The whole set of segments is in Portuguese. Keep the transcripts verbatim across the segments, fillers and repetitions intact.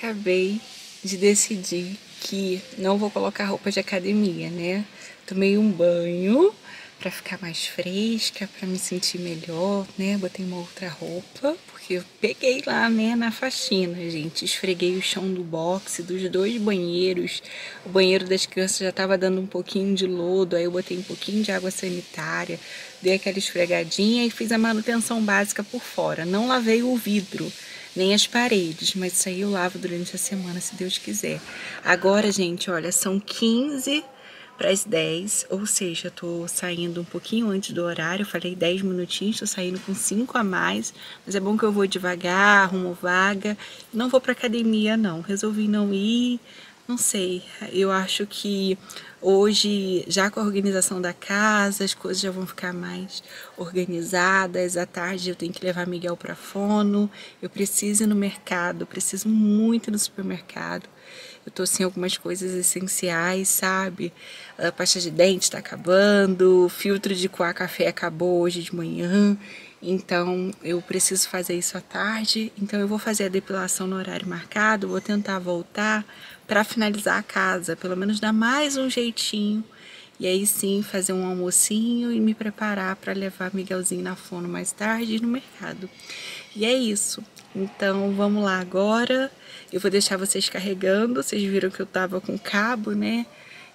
acabei de decidir que não vou colocar roupa de academia, né? Tomei um banho pra ficar mais fresca, pra me sentir melhor, né? Botei uma outra roupa, porque eu peguei lá, né, na faxina, gente. Esfreguei o chão do boxe, dos dois banheiros. O banheiro das crianças já tava dando um pouquinho de lodo, aí eu botei um pouquinho de água sanitária, dei aquela esfregadinha e fiz a manutenção básica por fora. Não lavei o vidro, nem as paredes, mas isso aí eu lavo durante a semana, se Deus quiser. Agora, gente, olha, são quinze para as dez, ou seja, eu tô saindo um pouquinho antes do horário, eu falei dez minutinhos, tô saindo com cinco a mais, mas é bom que eu vou devagar, arrumo vaga, não vou pra academia não, resolvi não ir, não sei, eu acho que hoje, já com a organização da casa, as coisas já vão ficar mais organizadas, à tarde eu tenho que levar Miguel pra fono, eu preciso ir no mercado, preciso muito ir no supermercado. Eu tô sem algumas coisas essenciais, sabe? A pasta de dente tá acabando, o filtro de coar café acabou hoje de manhã, então eu preciso fazer isso à tarde. Então eu vou fazer a depilação no horário marcado, vou tentar voltar para finalizar a casa, pelo menos dar mais um jeitinho. E aí sim fazer um almocinho e me preparar para levar Miguelzinho na fono mais tarde e no mercado. E é isso. Então vamos lá agora. Eu vou deixar vocês carregando. Vocês viram que eu tava com cabo, né?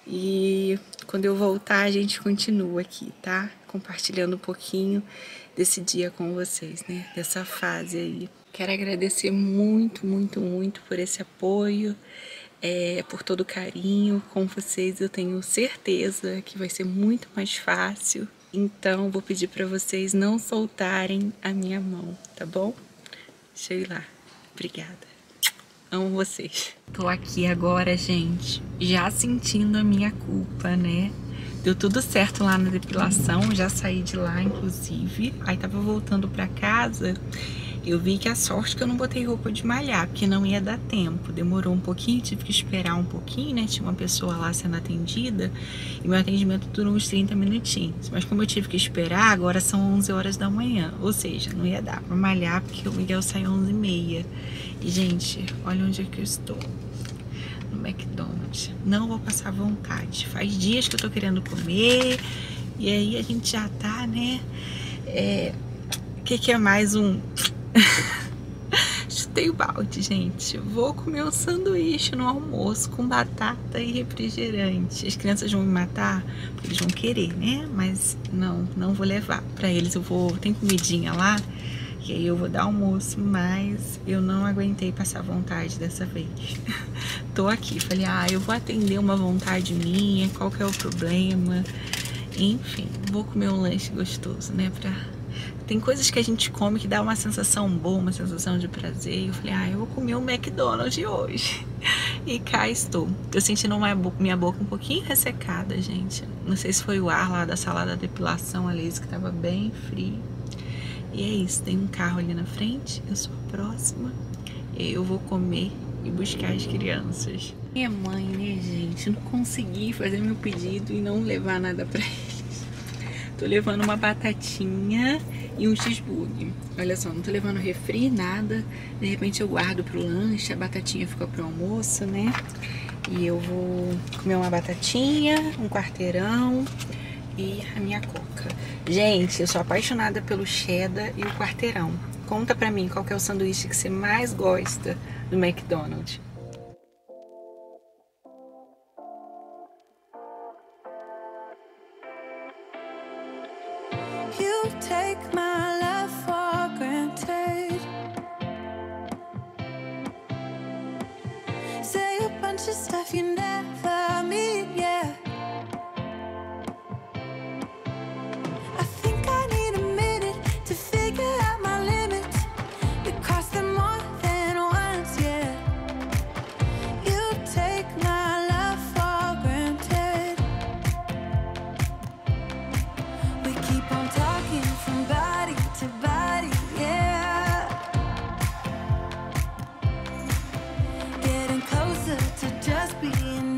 E quando eu voltar a gente continua aqui, tá? Compartilhando um pouquinho desse dia com vocês, né? Dessa fase aí. Quero agradecer muito, muito, muito por esse apoio. É, por todo o carinho com vocês, eu tenho certeza que vai ser muito mais fácil. Então, vou pedir para vocês não soltarem a minha mão, tá bom? Deixa eu ir lá. Obrigada. Amo vocês. Tô aqui agora, gente, já sentindo a minha culpa, né? Deu tudo certo lá na depilação, já saí de lá, inclusive. Aí tava voltando pra casa. Eu vi que a sorte que eu não botei roupa de malhar, porque não ia dar tempo. Demorou um pouquinho, tive que esperar um pouquinho, né? Tinha uma pessoa lá sendo atendida e meu atendimento durou uns trinta minutinhos. Mas como eu tive que esperar, agora são onze horas da manhã. Ou seja, não ia dar pra malhar porque o Miguel saiu onze e meia. E, gente, olha onde é que eu estou. No McDonald's. Não vou passar vontade. Faz dias que eu tô querendo comer. E aí a gente já tá, né? É... O que que é mais um... Chutei o balde, gente. Vou comer um sanduíche no almoço com batata e refrigerante. As crianças vão me matar porque eles vão querer, né? Mas não, não vou levar pra eles. Eu vou, tem comidinha lá e aí eu vou dar almoço, mas eu não aguentei passar vontade dessa vez. Tô aqui, falei, ah, eu vou atender uma vontade minha, qual que é o problema? Enfim, vou comer um lanche gostoso, né? Pra... Tem coisas que a gente come que dá uma sensação boa, uma sensação de prazer. E eu falei, ah, eu vou comer um McDonald's hoje. E cá estou. Tô sentindo uma boca, minha boca um pouquinho ressecada, gente. Não sei se foi o ar lá da sala da depilação, a laser, que tava bem frio. E é isso, tem um carro ali na frente, eu sou a próxima. E aí eu vou comer e buscar as crianças. Minha mãe, né, gente? Não consegui fazer meu pedido e não levar nada pra eles. Tô levando uma batatinha e um cheeseburger. Olha só, não tô levando refri, nada. De repente eu guardo pro lanche, a batatinha fica pro almoço, né? E eu vou comer uma batatinha, um quarteirão e a minha coca. Gente, eu sou apaixonada pelo cheddar e o quarteirão. Conta pra mim qual que é o sanduíche que você mais gosta do McDonald's. You take my love for granted. Say a bunch of stuff you never mean, yeah. I think I need a minute to figure out my limits. You cross them more than once, yeah. You take my love for granted. We keep on talking from body to body, yeah. Getting closer to just being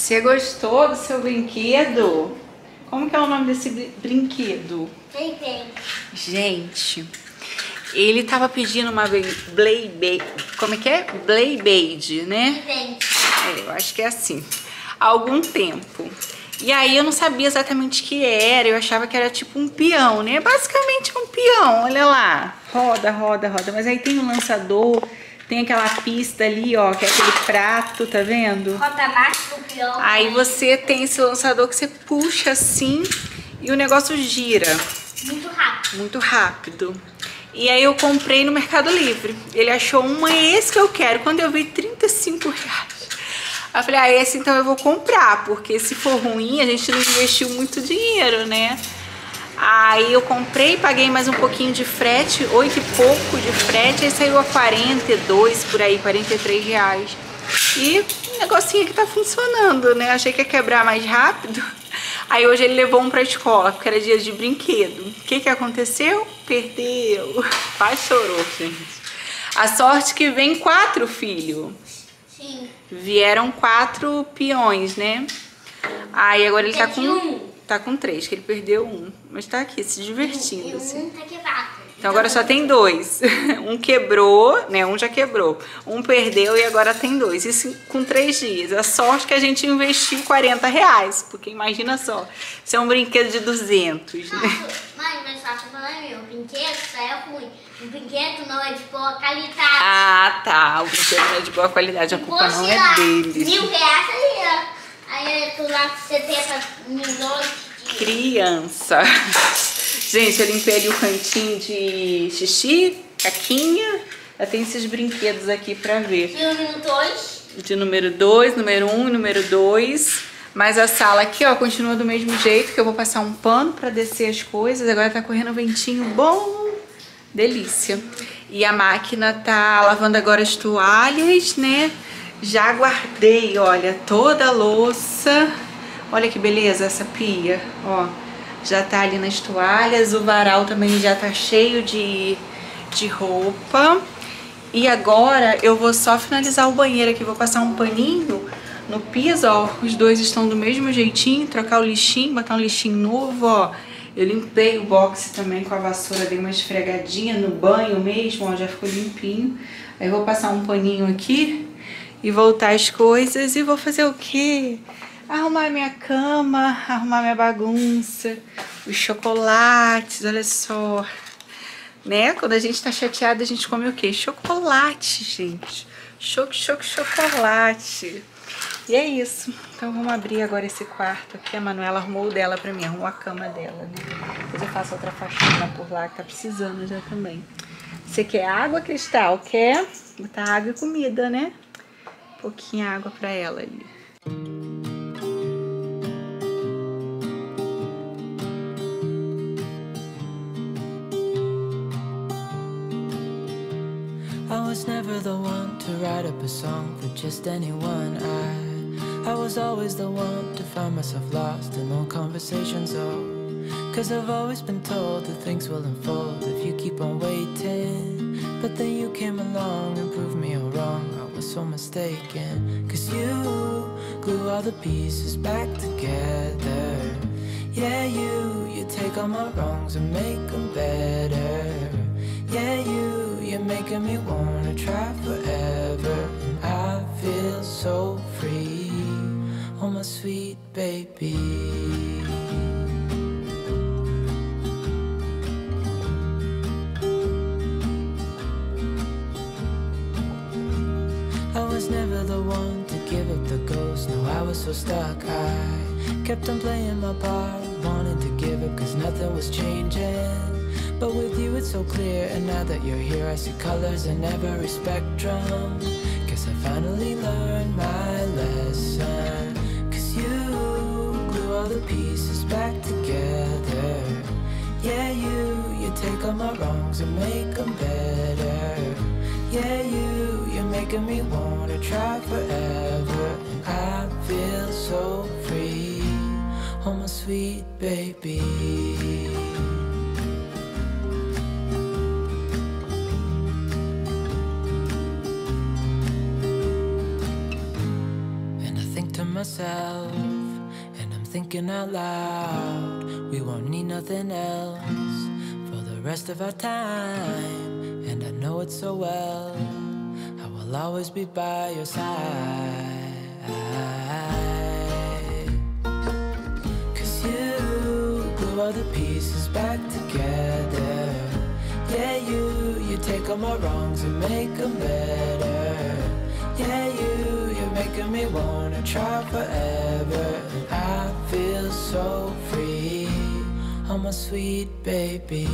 Você gostou do seu brinquedo? Como que é o nome desse brinquedo? Bem, Gente, ele tava pedindo uma Blade... Como é que é? Blade, né? bem. É, eu acho que é assim. Há algum tempo. E aí eu não sabia exatamente o que era. Eu achava que era tipo um peão, né? Basicamente um peão, olha lá. Roda, roda, roda. Mas aí tem um lançador... Tem aquela pista ali, ó, que é aquele prato, tá vendo? Roda mais pro peão. Aí você tem esse lançador que você puxa assim e o negócio gira. Muito rápido. Muito rápido. E aí eu comprei no Mercado Livre. Ele achou um, é esse que eu quero. Quando eu vi, trinta e cinco reais. Aí eu falei, ah, esse então eu vou comprar, porque se for ruim, a gente não investiu muito dinheiro, né? Aí eu comprei, paguei mais um pouquinho de frete, oito e pouco de frete, aí saiu a quarenta e dois por aí, quarenta e três reais. E o negocinho aqui tá funcionando, né? Achei que ia quebrar mais rápido. Aí hoje ele levou um pra escola, porque era dia de brinquedo. O que que aconteceu? Perdeu. Quase chorou, gente. A sorte que vem quatro, filho. Sim. Vieram quatro peões, né? Aí agora ele tá com... Um. Tá com três, que ele perdeu um. Mas tá aqui, se divertindo, E um assim. tá quebrado. Então agora só tem dois. Um quebrou, né? Um já quebrou. Um perdeu e agora tem dois. Isso com três dias. A sorte que a gente investiu quarenta reais. Porque imagina só, isso é um brinquedo de duzentos, né? Mãe, mas só que falando, meu brinquedo só é ruim. O brinquedo não é de boa qualidade. Ah, tá. O brinquedo não é de boa qualidade. A culpa não é deles. Mil reais ali, ó. Aí tu lá setenta milhões de... Criança. Gente, eu limpei ali o cantinho de xixi, caquinha. Já tem esses brinquedos aqui pra ver. De número dois. De número dois, número um, número dois. Mas a sala aqui, ó, continua do mesmo jeito, que eu vou passar um pano pra descer as coisas. Agora tá correndo um ventinho bom. Delícia. E a máquina tá lavando agora as toalhas, né? Já guardei, olha, toda a louça. Olha que beleza essa pia, ó. Já tá ali nas toalhas, o varal também já tá cheio de, de roupa. E agora eu vou só finalizar o banheiro aqui, vou passar um paninho no piso, ó. Os dois estão do mesmo jeitinho, trocar o lixinho, botar um lixinho novo, ó. Eu limpei o box também com a vassoura, dei uma esfregadinha no banho mesmo, ó, já ficou limpinho. Aí eu vou passar um paninho aqui e voltar as coisas e vou fazer o quê? Arrumar minha cama, arrumar minha bagunça, os chocolates, olha só. Né? Quando a gente tá chateada, a gente come o quê? Chocolate, gente. Choc, choc, chocolate. E é isso. Então vamos abrir agora esse quarto aqui. A Manuela arrumou o dela pra mim, arrumou a cama dela, né? Depois eu faço outra faxina por lá que tá precisando já também. Você quer água, Cristal? Quer? Botar água e comida, né? Um pouquinho água pra ela ali. I was never the one to write up a song for just anyone. I I was always the one to find myself lost in old conversations. Oh, cause I've always been told that things will unfold if you keep on waiting. But then you came along and proved me all wrong. I was so mistaken. Cause you glue all the pieces back together. Yeah, you, you take all my wrongs and make them better. Yeah, you, you're making me wanna try forever. And I feel so free, oh my sweet baby. I was never the one to give up the ghost. No, I was so stuck. I kept on playing my part, wanted to give up cause nothing was changing. But with you it's so clear, and now that you're here I see colors in every spectrum. Guess I finally learned my lesson. Cause you glue all the pieces back together. Yeah, you, you take all my wrongs and make them better. Yeah, you, you're making me wanna try forever. And I feel so free, oh my sweet baby. Myself, thinking out loud. We won't need nothing else for the rest of our time. And I know it so well, I will always be by your side. Cause you glue all the pieces back together. Yeah, you, you take all my wrongs and make them better. Yeah, you, you're making me wanna try forever. And I feel so free, oh my sweet baby.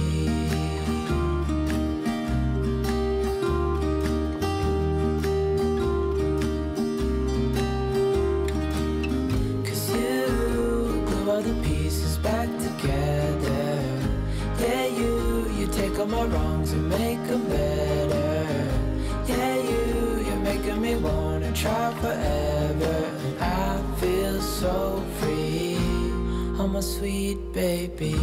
Cause you glue all the pieces back together. Yeah, you, you take all my wrongs and make them better. Yeah, you, you're making me wanna try forever. And I feel so free, oh my sweet baby.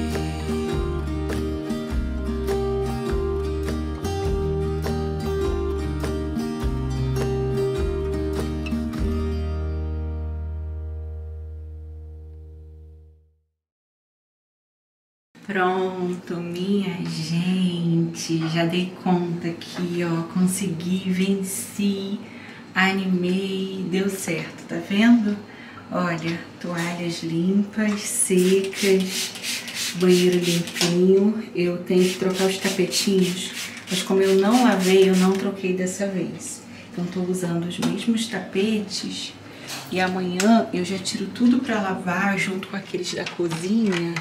Pronto, minha gente, já dei conta aqui, ó, consegui, venci, animei, deu certo, tá vendo? Olha, toalhas limpas, secas, banheiro limpinho. Eu tenho que trocar os tapetinhos, mas como eu não lavei, eu não troquei dessa vez. Então tô usando os mesmos tapetes e amanhã eu já tiro tudo pra lavar junto com aqueles da cozinha.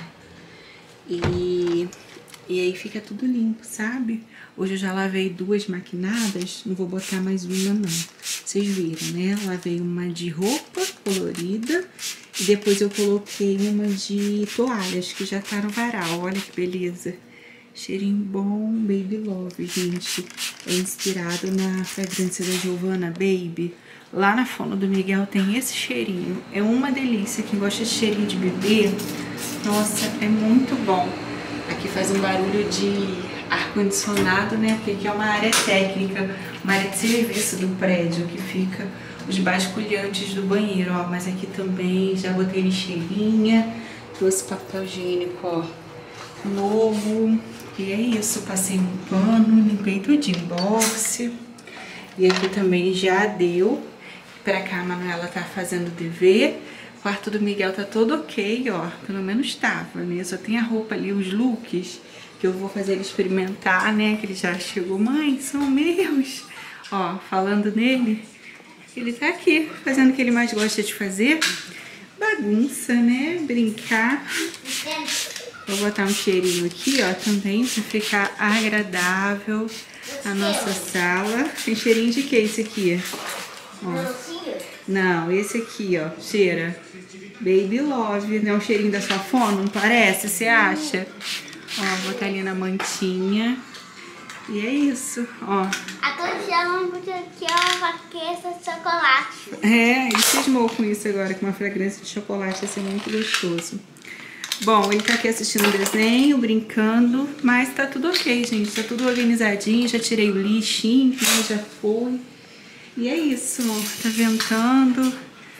E, e aí fica tudo limpo, sabe? Hoje eu já lavei duas maquinadas, não vou botar mais uma não. Vocês viram, né? Lavei uma de roupa colorida e depois eu coloquei uma de toalhas que já tá no varal. Olha que beleza. Cheirinho bom, Baby Love, gente. É inspirado na fragrância da Giovanna Baby. Lá na Fono do Miguel tem esse cheirinho. É uma delícia. Quem gosta de cheirinho de bebê, nossa, é muito bom. Aqui faz um barulho de ar-condicionado, né? Porque aqui é uma área técnica, uma área de serviço do prédio, que fica os basculhantes do banheiro, ó. Mas aqui também já botei lixeirinha, trouxe papel higiênico, ó, novo. E é isso, passei um pano, limpei tudinho, boxe. E aqui também já deu. Pra cá a Manuela tá fazendo dever. O quarto do Miguel tá todo ok, ó. Pelo menos tava, né? Só tem a roupa ali, os looks, que eu vou fazer ele experimentar, né? Que ele já chegou. Mãe, são meus. Ó, falando nele, ele tá aqui, fazendo o que ele mais gosta de fazer. Bagunça, né? Brincar. Vou botar um cheirinho aqui, ó, também, pra ficar agradável a nossa sala. Tem cheirinho de que esse aqui? Ó. Não, esse aqui, ó, cheira Baby Love, né? O cheirinho da sua Fono, não parece? Você acha? Ó, vou botar ali na mantinha. E é isso, ó. A todos chamam porque aqui é uma fragrância de chocolate. É, ele cismou com isso agora, com uma fragrância de chocolate, ia ser muito gostoso. Bom, ele tá aqui assistindo o desenho, brincando, mas tá tudo ok, gente. Tá tudo organizadinho, já tirei o lixinho, né? Já foi. E é isso, ó. Tá ventando,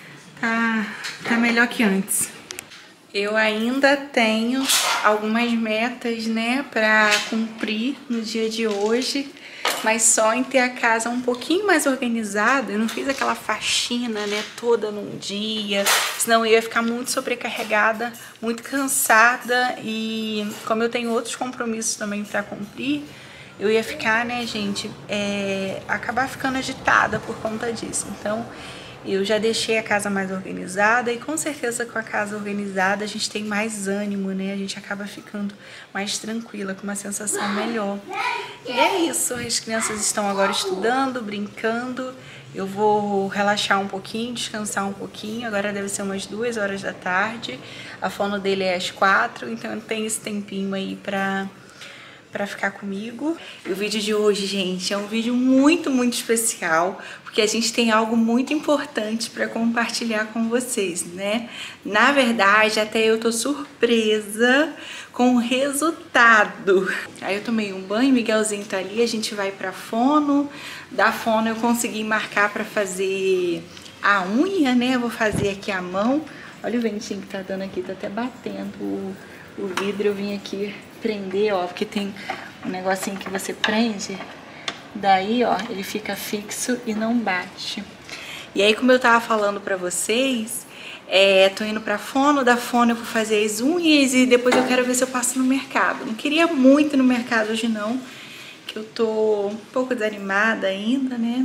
tá, tá melhor que antes. Eu ainda tenho algumas metas, né, pra cumprir no dia de hoje, mas só em ter a casa um pouquinho mais organizada. Eu não fiz aquela faxina, né, toda num dia, senão eu ia ficar muito sobrecarregada, muito cansada, e como eu tenho outros compromissos também pra cumprir, eu ia ficar, né, gente, é, acabar ficando agitada por conta disso. Então, eu já deixei a casa mais organizada e com certeza com a casa organizada a gente tem mais ânimo, né? A gente acaba ficando mais tranquila, com uma sensação melhor. E é isso, as crianças estão agora estudando, brincando. Eu vou relaxar um pouquinho, descansar um pouquinho. Agora deve ser umas duas horas da tarde. A fono dele é às quatro, então eu tenho esse tempinho aí pra... pra ficar comigo. E o vídeo de hoje, gente, é um vídeo muito, muito especial, porque a gente tem algo muito importante para compartilhar com vocês, né? Na verdade, até eu tô surpresa com o resultado. Aí eu tomei um banho, Miguelzinho tá ali, a gente vai pra fono. Da fono eu consegui marcar pra fazer a unha, né? Eu vou fazer aqui a mão Olha o ventinho que tá dando aqui, tá até batendo o, o vidro. Eu vim aqui prender, ó, porque tem um negocinho que você prende, daí, ó, ele fica fixo e não bate. E aí, como eu tava falando pra vocês, é, tô indo pra fono, da fono eu vou fazer as unhas e depois eu quero ver se eu passo no mercado. Não queria muito ir no mercado hoje não, que eu tô um pouco desanimada ainda, né?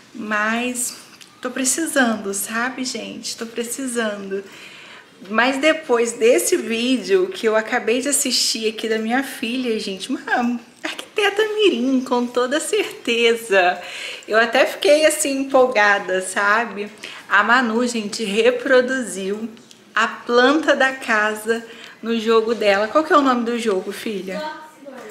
Mas tô precisando, sabe, gente? Tô precisando. Mas depois desse vídeo que eu acabei de assistir aqui da minha filha, gente, uma arquiteta mirim, com toda certeza. Eu até fiquei assim empolgada, sabe? A Manu, gente, reproduziu a planta da casa no jogo dela. Qual que é o nome do jogo, filha? Bloxburg.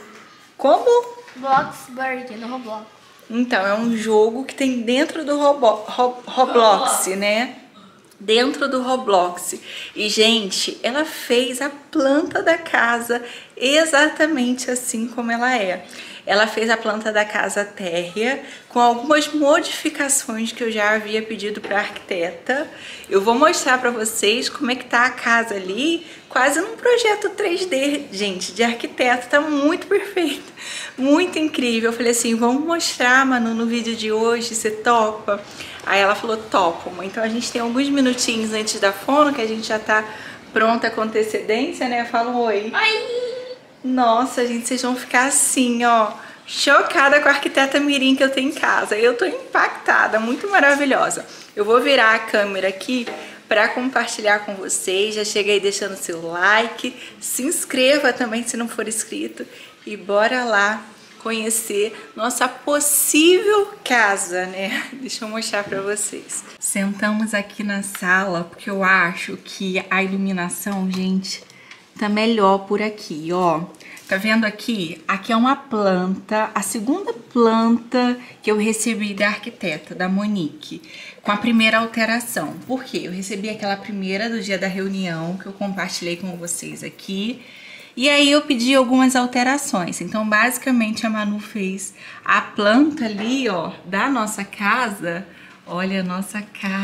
Como? Bloxburg, no Roblox. Então, é um jogo que tem dentro do Robo, Ro, Roblox, né? Dentro do Roblox. E, gente, ela fez a planta da casa exatamente assim como ela é. Ela fez a planta da casa térrea com algumas modificações que eu já havia pedido para a arquiteta. Eu vou mostrar para vocês como é que tá a casa ali, quase num projeto três D, gente, de arquiteto. Tá muito perfeito, muito incrível. Eu falei assim, vamos mostrar, Manu, no vídeo de hoje, você topa? Aí ela falou, topo, mãe. Então a gente tem alguns minutinhos antes da fono, que a gente já tá pronta com antecedência, né? Fala um oi. Oi! Nossa, gente, vocês vão ficar assim, ó, chocada com a arquiteta mirim que eu tenho em casa. Eu tô impactada, muito maravilhosa. Eu vou virar a câmera aqui para compartilhar com vocês. Já chega aí deixando seu like, se inscreva também se não for inscrito e bora lá conhecer nossa possível casa, né? Deixa eu mostrar para vocês. Sentamos aqui na sala porque eu acho que a iluminação, gente, tá melhor por aqui, ó. Tá vendo aqui? Aqui é uma planta, a segunda planta que eu recebi da arquiteta, da Monique, com a primeira alteração. Por quê? Eu recebi aquela primeira do dia da reunião, que eu compartilhei com vocês aqui. E aí eu pedi algumas alterações. Então, basicamente, a Manu fez a planta ali, ó, da nossa casa. Olha a nossa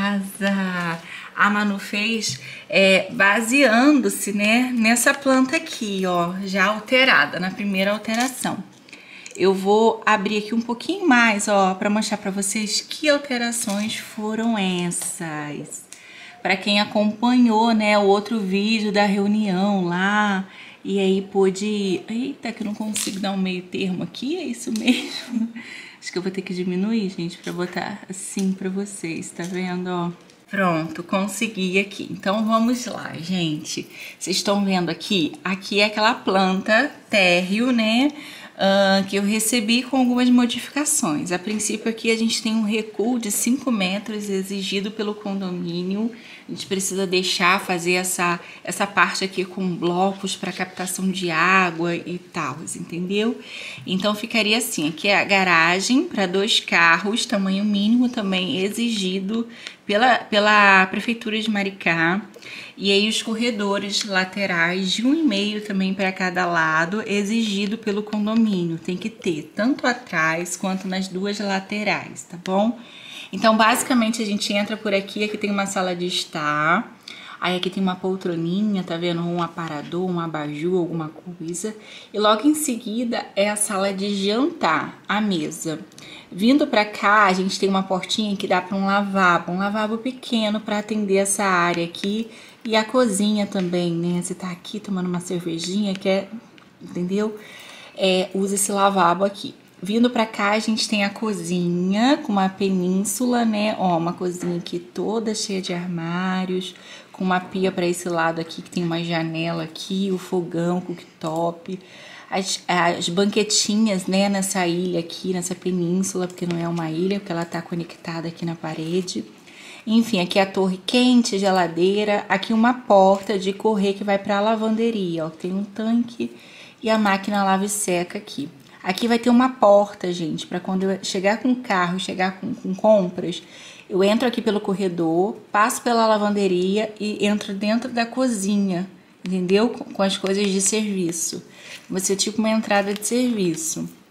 casa. A Manu fez é, baseando-se, né, nessa planta aqui, ó, já alterada, na primeira alteração. Eu vou abrir aqui um pouquinho mais, ó, para mostrar para vocês que alterações foram essas. Para quem acompanhou, né, o outro vídeo da reunião lá, e aí pôde... Eita, que eu não consigo dar um meio termo aqui, é isso mesmo? Acho que eu vou ter que diminuir, gente, para botar assim para vocês, tá vendo, ó? Pronto, consegui aqui. Então, vamos lá, gente. Vocês estão vendo aqui? Aqui é aquela planta térreo, né? Uh, que eu recebi com algumas modificações. A princípio, aqui a gente tem um recuo de cinco metros exigido pelo condomínio. A gente precisa deixar fazer essa, essa parte aqui com blocos para captação de água e tal, entendeu? Então, ficaria assim. Aqui é a garagem para dois carros, tamanho mínimo também exigido pela, pela Prefeitura de Maricá. E aí os corredores laterais de um e meio também para cada lado, exigido pelo condomínio. Tem que ter tanto atrás quanto nas duas laterais, tá bom? Então, basicamente, a gente entra por aqui, aqui tem uma sala de estar. Aí aqui tem uma poltroninha, tá vendo? Um aparador, um abajur, alguma coisa. E logo em seguida é a sala de jantar, a mesa. Vindo pra cá, a gente tem uma portinha que dá para um lavabo. Um lavabo pequeno para atender essa área aqui. E a cozinha também, né? Você tá aqui tomando uma cervejinha, quer, entendeu? É, usa esse lavabo aqui. Vindo pra cá, a gente tem a cozinha com uma península, né? Ó, uma cozinha aqui toda cheia de armários, com uma pia pra esse lado aqui, que tem uma janela aqui, o fogão, o cooktop. As, as banquetinhas, né, nessa ilha aqui, nessa península, porque não é uma ilha, porque ela tá conectada aqui na parede. Enfim, aqui a torre quente, geladeira, aqui uma porta de correr que vai pra lavanderia, ó. Tem um tanque e a máquina lava e seca aqui. Aqui vai ter uma porta, gente, para quando eu chegar com o carro, chegar com, com compras, eu entro aqui pelo corredor, passo pela lavanderia e entro dentro da cozinha, entendeu? Com, com as coisas de serviço. Vai ser tipo uma entrada de serviço.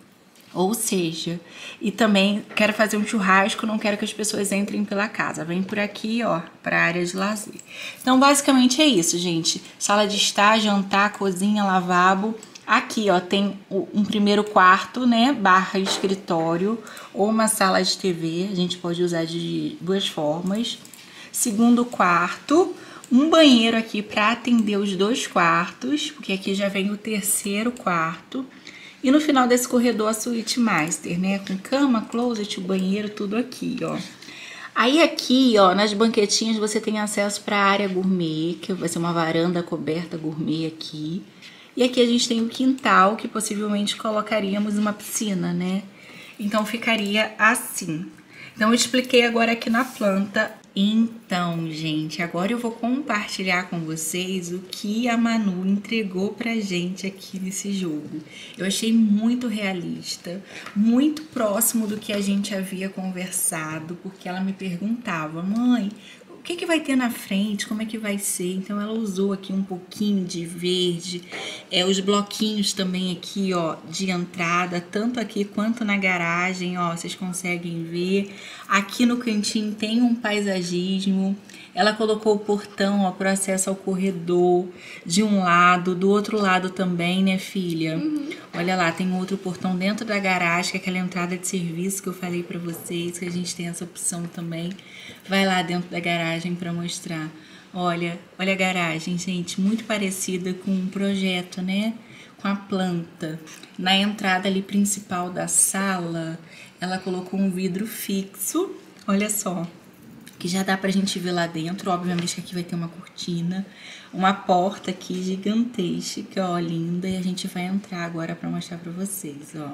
Ou seja, e também quero fazer um churrasco, não quero que as pessoas entrem pela casa. Vem por aqui, ó, pra área de lazer. Então, basicamente é isso, gente. Sala de estar, jantar, cozinha, lavabo. Aqui, ó, tem um primeiro quarto, né, barra escritório, ou uma sala de T V. A gente pode usar de duas formas. Segundo quarto, um banheiro aqui pra atender os dois quartos, porque aqui já vem o terceiro quarto. E no final desse corredor a suíte master, né? Com cama, closet, o banheiro, tudo aqui, ó. Aí aqui, ó, nas banquetinhas você tem acesso para a área gourmet, que vai ser uma varanda coberta gourmet aqui. E aqui a gente tem o quintal, que possivelmente colocaríamos uma piscina, né? Então ficaria assim. Então eu expliquei agora aqui na planta. Então, gente, agora eu vou compartilhar com vocês o que a Manu entregou pra gente aqui nesse jogo. Eu achei muito realista, muito próximo do que a gente havia conversado, porque ela me perguntava, mãe, o que que vai ter na frente, como é que vai ser? Então ela usou aqui um pouquinho de verde, é, os bloquinhos também aqui, ó, de entrada, tanto aqui quanto na garagem, ó, vocês conseguem ver. Aqui no cantinho tem um paisagismo, ela colocou o portão, ó, para acesso ao corredor, de um lado, do outro lado também, né, filha? Uhum. Olha lá, tem outro portão dentro da garagem, que é aquela entrada de serviço que eu falei pra vocês, que a gente tem essa opção também. Vai lá dentro da garagem pra mostrar. Olha, olha a garagem, gente, muito parecida com um projeto, né? Com a planta. Na entrada ali principal da sala, ela colocou um vidro fixo, olha só, que já dá pra gente ver lá dentro. Obviamente que aqui vai ter uma cortina, uma porta aqui gigantesca, ó, linda, e a gente vai entrar agora pra mostrar pra vocês, ó.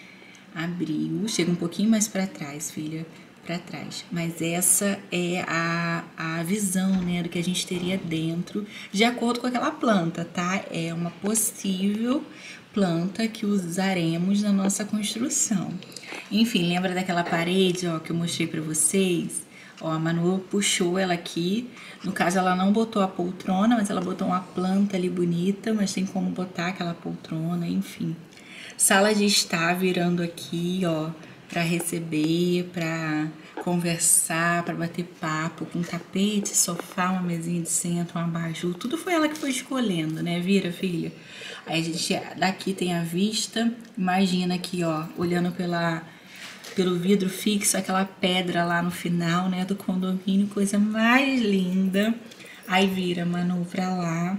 Abriu, chega um pouquinho mais pra trás, filha, pra trás. Mas essa é a, a visão, né, do que a gente teria dentro, de acordo com aquela planta, tá? É uma possível planta que usaremos na nossa construção. Enfim, lembra daquela parede, ó, que eu mostrei pra vocês? Ó, a Manu puxou ela aqui, no caso ela não botou a poltrona, mas ela botou uma planta ali bonita, mas tem como botar aquela poltrona, enfim. Sala de estar virando aqui, ó, para receber, para conversar, para bater papo, com tapete, sofá, uma mesinha de centro, um abajur, tudo foi ela que foi escolhendo, né? Vira, filha? Aí a gente, daqui tem a vista, imagina aqui, ó, olhando pela... pelo vidro fixo, aquela pedra lá no final, né, do condomínio, coisa mais linda. Aí vira, Manu, pra lá.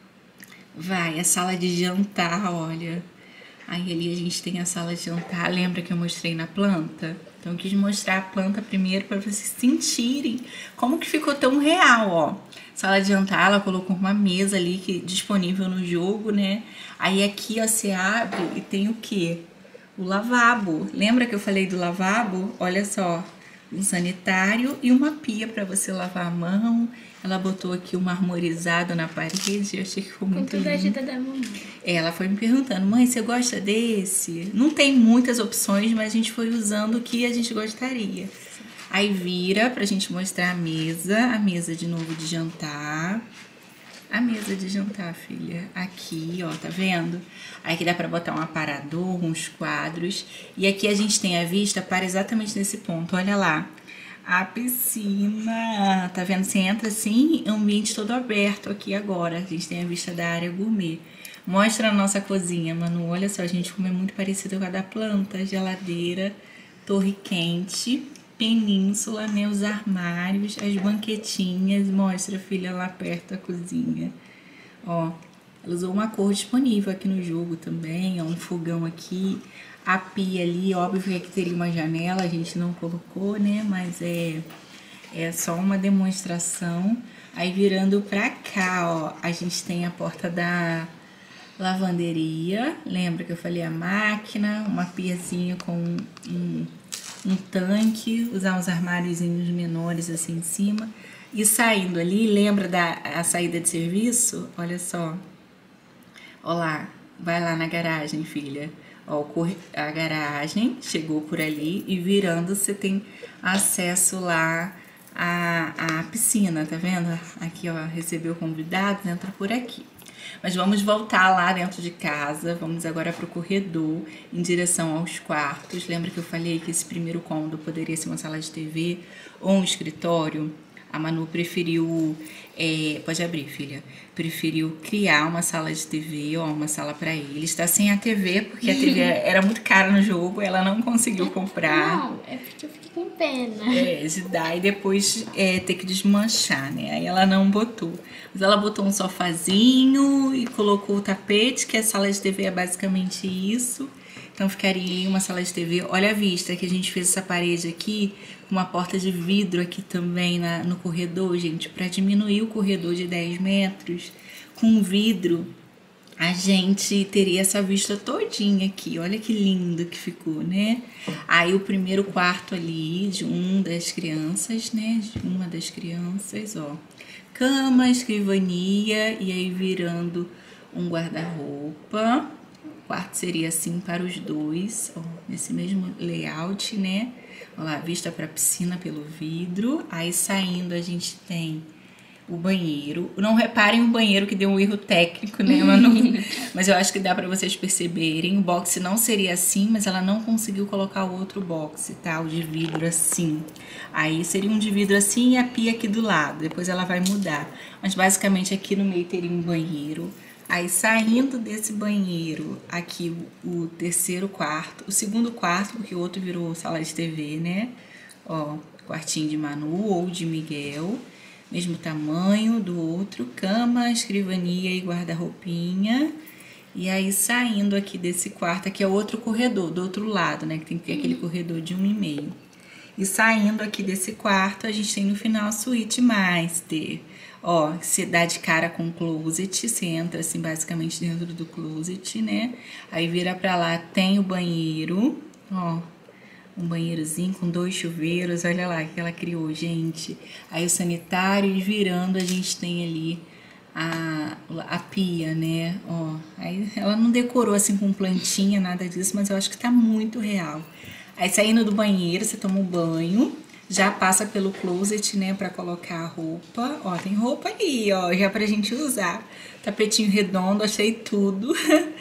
Vai, a sala de jantar, olha. Aí ali a gente tem a sala de jantar, lembra que eu mostrei na planta? Então eu quis mostrar a planta primeiro para vocês sentirem como que ficou tão real, ó. Sala de jantar, ela colocou uma mesa ali que, disponível no jogo, né? Aí aqui, ó, você abre e tem o quê? O lavabo. Lembra que eu falei do lavabo? Olha só, um sanitário e uma pia para você lavar a mão. Ela botou aqui um marmorizado na parede, eu achei que ficou muito lindo. Com toda a ajuda da mamãe. Ela foi me perguntando, mãe, você gosta desse? Não tem muitas opções, mas a gente foi usando o que a gente gostaria. Aí vira pra gente mostrar a mesa, a mesa de novo de jantar. A mesa de jantar, filha, aqui, ó, tá vendo? Aí que dá pra botar um aparador, uns quadros. E aqui a gente tem a vista para exatamente nesse ponto, olha lá. A piscina, tá vendo? Você entra assim, ambiente todo aberto aqui agora. A gente tem a vista da área gourmet. Mostra a nossa cozinha, Manu. Olha só, gente, como é muito parecido com a da planta. Geladeira, torre quente, península, né? Os armários, as banquetinhas. Mostra, filha, lá perto a cozinha. Ó, ela usou uma cor disponível aqui no jogo também. Ó, um fogão aqui. A pia ali, óbvio que aqui teria uma janela, a gente não colocou, né? Mas é, é só uma demonstração. Aí virando pra cá, ó, a gente tem a porta da lavanderia. Lembra que eu falei a máquina, uma piazinha com um, um tanque, usar uns armáriozinhos menores assim em cima. E saindo ali, lembra da a saída de serviço? Olha só. Ó lá, vai lá na garagem, filha. Ó, a garagem chegou por ali e virando você tem acesso lá à, à piscina, tá vendo? Aqui, ó, recebeu convidados, entra por aqui. Mas vamos voltar lá dentro de casa, vamos agora pro corredor, em direção aos quartos. Lembra que eu falei que esse primeiro cômodo poderia ser uma sala de T V ou um escritório? A Manu preferiu, é, pode abrir, filha, preferiu criar uma sala de T V, ó, uma sala pra ele. Está sem a T V, porque a T V era muito cara no jogo, ela não conseguiu comprar. Não, é porque eu fiquei com pena. É, de dar e depois é, ter que desmanchar, né? Aí ela não botou. Mas ela botou um sofazinho e colocou o tapete, que a sala de T V é basicamente isso. Então ficaria uma sala de T V. Olha a vista que a gente fez essa parede aqui, com uma porta de vidro aqui também na, no corredor, gente, para diminuir o corredor de dez metros. Com vidro, a gente teria essa vista todinha aqui. Olha que lindo que ficou, né? Aí o primeiro quarto ali de um das crianças, né? De uma das crianças, ó. Cama, escrivania e aí virando um guarda-roupa. O quarto seria assim para os dois, ó, nesse mesmo layout, né? Olha lá, vista para a piscina pelo vidro. Aí saindo a gente tem o banheiro. Não reparem o banheiro que deu um erro técnico, né, Manu? Mas eu acho que dá para vocês perceberem. O box não seria assim, mas ela não conseguiu colocar o outro box, tá? O de vidro assim. Aí seria um de vidro assim e a pia aqui do lado. Depois ela vai mudar. Mas basicamente aqui no meio teria um banheiro. Aí saindo desse banheiro, aqui o, o terceiro quarto, o segundo quarto, porque o outro virou sala de T V, né? Ó, quartinho de Manu ou de Miguel, mesmo tamanho do outro, cama, escrivania e guarda-roupinha. E aí saindo aqui desse quarto, aqui é outro corredor, do outro lado, né? Que tem que ter aquele corredor de um e meio. E saindo aqui desse quarto, a gente tem no final a suíte master. Ó, você dá de cara com o closet, você entra assim basicamente dentro do closet, né? Aí vira pra lá, tem o banheiro, ó, um banheirozinho com dois chuveiros, olha lá que ela criou, gente. Aí o sanitário e virando a gente tem ali a, a pia, né? Ó, aí ela não decorou assim com plantinha, nada disso, mas eu acho que tá muito real. Aí saindo do banheiro, você toma um banho. Já passa pelo closet, né, pra colocar a roupa. Ó, tem roupa ali, ó, já pra gente usar. Tapetinho redondo, achei tudo.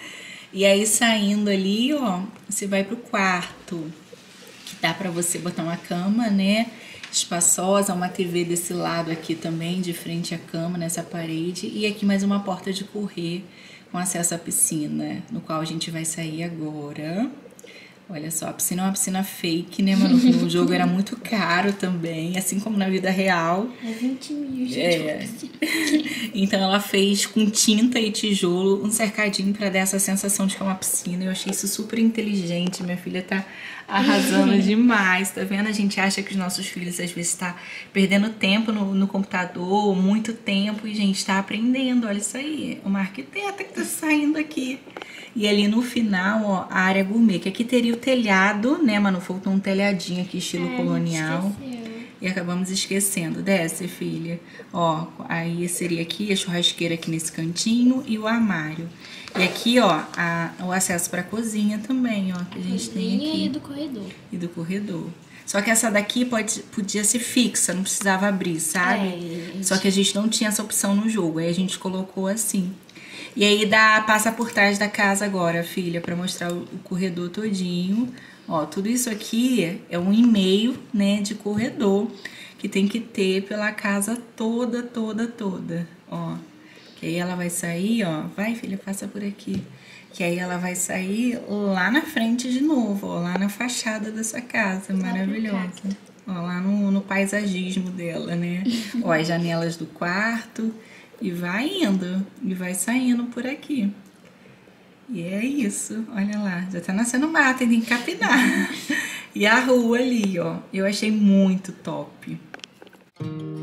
E aí, saindo ali, ó, você vai pro quarto. Que dá pra você botar uma cama, né, espaçosa. Uma T V desse lado aqui também, de frente à cama, nessa parede. E aqui mais uma porta de correr com acesso à piscina, no qual a gente vai sair agora. Olha só, a piscina é uma piscina fake, né, Manu? O jogo era muito caro também, assim como na vida real. É vinte mil, gente. É. Então ela fez com tinta e tijolo um cercadinho pra dar essa sensação de que é uma piscina. Eu achei isso super inteligente. Minha filha tá arrasando demais, tá vendo? A gente acha que os nossos filhos às vezes tá perdendo tempo no, no computador, muito tempo, e a gente tá aprendendo. Olha isso aí, uma arquiteta que tá saindo aqui. E ali no final, ó, a área gourmet, que aqui teria o telhado, né, Manu? Faltou um telhadinho aqui, estilo é, colonial. Esqueceu. E acabamos esquecendo. Desce, filha. Ó, aí seria aqui a churrasqueira aqui nesse cantinho e o armário. E aqui, ó, a, o acesso pra cozinha também, ó, que a gente cozinha tem aqui. E do corredor. E do corredor. Só que essa daqui pode, podia ser fixa, não precisava abrir, sabe? É, gente. Só que a gente não tinha essa opção no jogo, aí a gente colocou assim. E aí dá, passa por trás da casa agora, filha, pra mostrar o, o corredor todinho. Ó, tudo isso aqui é um e meio, né, de corredor que tem que ter pela casa toda, toda, toda. Ó, que aí ela vai sair, ó, vai, filha, passa por aqui. Que aí ela vai sair lá na frente de novo, ó, lá na fachada dessa casa, maravilhosa. Ó, lá no, no paisagismo dela, né? Ó, as janelas do quarto. E vai indo, e vai saindo por aqui. E é isso, olha lá, já tá nascendo mato, tem que capinar. E a rua ali, ó, eu achei muito top.